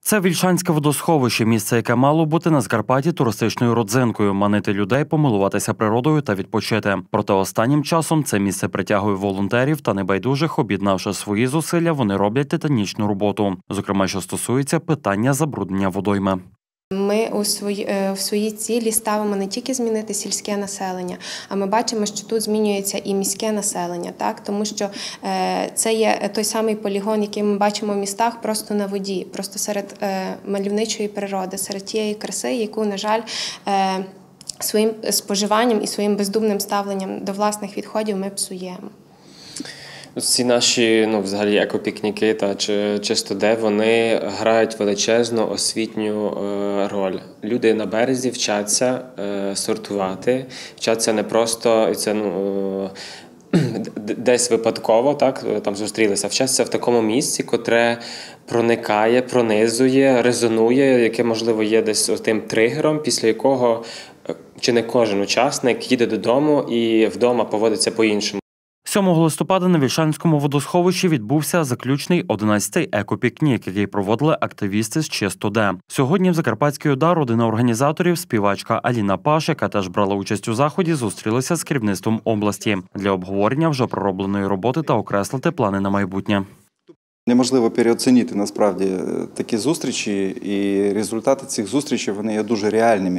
Це Вільшанське водосховище – місце, яке мало бути на Закарпатті туристичною родзинкою, манити людей, помилуватися природою та відпочити. Проте останнім часом це місце притягує волонтерів та небайдужих, об'єднавши свої зусилля, вони роблять титанічну роботу. Зокрема, що стосується питання забруднення водойми. Ми в своїй цілі ставимо не тільки змінити сільське населення, а ми бачимо, що тут змінюється і міське населення, так? Тому що це є той самий полігон, який ми бачимо в містах, просто на воді, просто серед мальовничої природи, серед тієї краси, яку, на жаль, своїм споживанням і своїм бездумним ставленням до власних відходів ми псуємо. Ці наші, взагалі, екопікніки та чисто де, вони грають величезну освітню роль. Люди на березі вчаться сортувати, вчаться не просто десь випадково, так, там зустрілися, вчаться в такому місці, котре проникає, пронизує, резонує, яке, можливо, є десь тим тригером, після якого чи не кожен учасник їде додому і вдома поводиться по-іншому. 7 листопада на Вільшанському водосховищі відбувся заключний 11-й екопікнік, який проводили активісти з «Чисто Де». Сьогодні в Закарпатській ОДА родина організаторів, співачка Аліна Паш, яка теж брала участь у заході, зустрілися з керівництвом області для обговорення вже проробленої роботи та окреслити плани на майбутнє. Неможливо переоцінити, насправді, такі зустрічі, і результати цих зустрічей, вони є дуже реальними.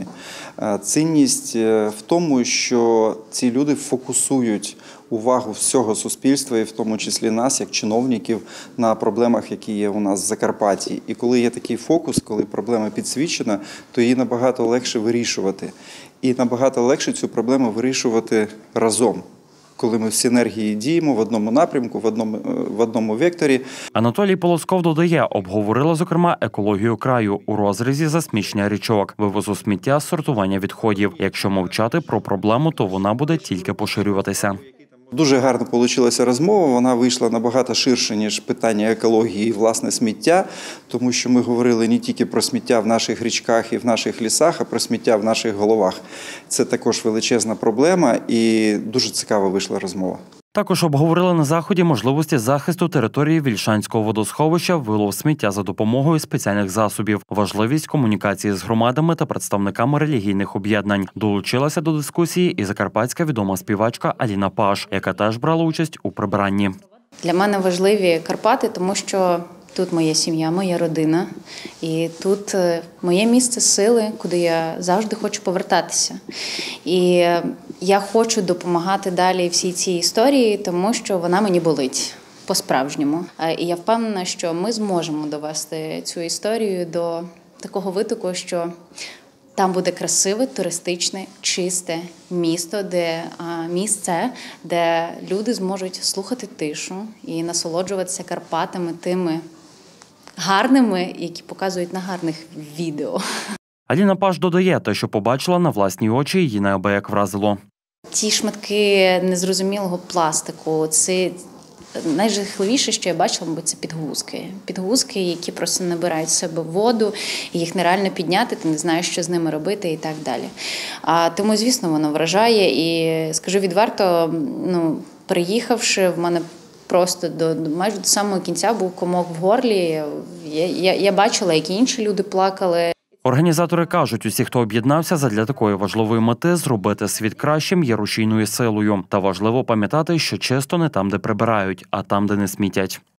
Цінність в тому, що ці люди фокусують увагу всього суспільства, і в тому числі нас, як чиновників, на проблемах, які є у нас в Закарпатті. І коли є такий фокус, коли проблема підсвічена, то її набагато легше вирішувати. І набагато легше цю проблему вирішувати разом, коли ми в синергії діємо в одному напрямку, в одному векторі. Анатолій Полосков додає, обговорили, зокрема, екологію краю у розрізі засмічення річок, вивозу сміття, сортування відходів. Якщо мовчати про проблему, то вона буде тільки поширюватися. Дуже гарно вийшла розмова, вона вийшла набагато ширше, ніж питання екології і, власне, сміття, тому що ми говорили не тільки про сміття в наших річках і в наших лісах, а про сміття в наших головах. Це також величезна проблема і дуже цікава вийшла розмова. Також обговорили на заході можливості захисту території Вільшанського водосховища, вилов сміття за допомогою спеціальних засобів, важливість комунікації з громадами та представниками релігійних об'єднань. Долучилася до дискусії і закарпатська відома співачка Аліна Паш, яка теж брала участь у прибиранні. Для мене важливі Карпати, тому що тут моя сім'я, моя родина, і тут моє місце сили, куди я завжди хочу повертатися. І я хочу допомагати далі всій цій історії, тому що вона мені болить по-справжньому. І я впевнена, що ми зможемо довести цю історію до такого витоку, що там буде красиве, туристичне, чисте місце, де люди зможуть слухати тишу і насолоджуватися Карпатами тими гарними, які показують на гарних відео. Аліна Паш додає, те, що побачила на власні очі, її неабияк вразило. Ті шматки незрозумілого пластику, це найжахливіше, що я бачила, мабуть, це підгузки. Підгузки, які просто набирають в себе воду, і їх нереально підняти, ти не знаєш, що з ними робити і так далі. Тому, звісно, воно вражає. І, скажу відверто, приїхавши, в мене просто майже до самого кінця був комок в горлі. Я бачила, які інші люди плакали. Організатори кажуть, усі, хто об'єднався задля такої важливої мети, зробити світ кращим є рушійною силою. Та важливо пам'ятати, що чисто не там, де прибирають, а там, де не смітять.